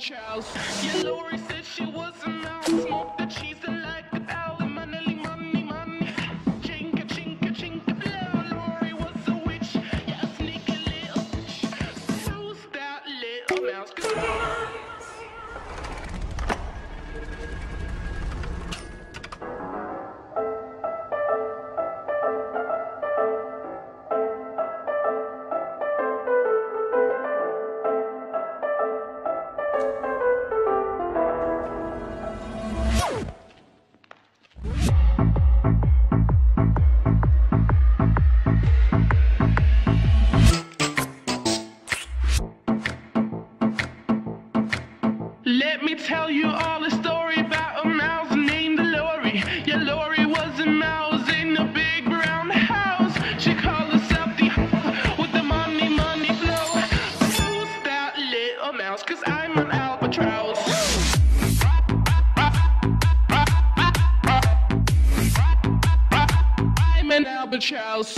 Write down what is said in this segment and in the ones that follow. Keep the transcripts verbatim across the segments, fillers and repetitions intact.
albatross. Yeah, Lori said she was a mouse. Smoked the cheese and like a dollar. Money, money, money. Chinka, chinka, chinka, blow. Lori was a witch. Yeah, a sneaky little bitch. Who's that little mouse? Let me tell you all a story about a mouse named Lori. Yeah, Lori was a mouse in a big brown house. She called herself the with the money, money flow. Who's that little mouse? Cause I'm an albatross. I'm an albatross.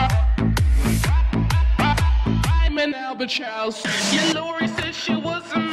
I'm an albatross. Yeah, Lori said she was a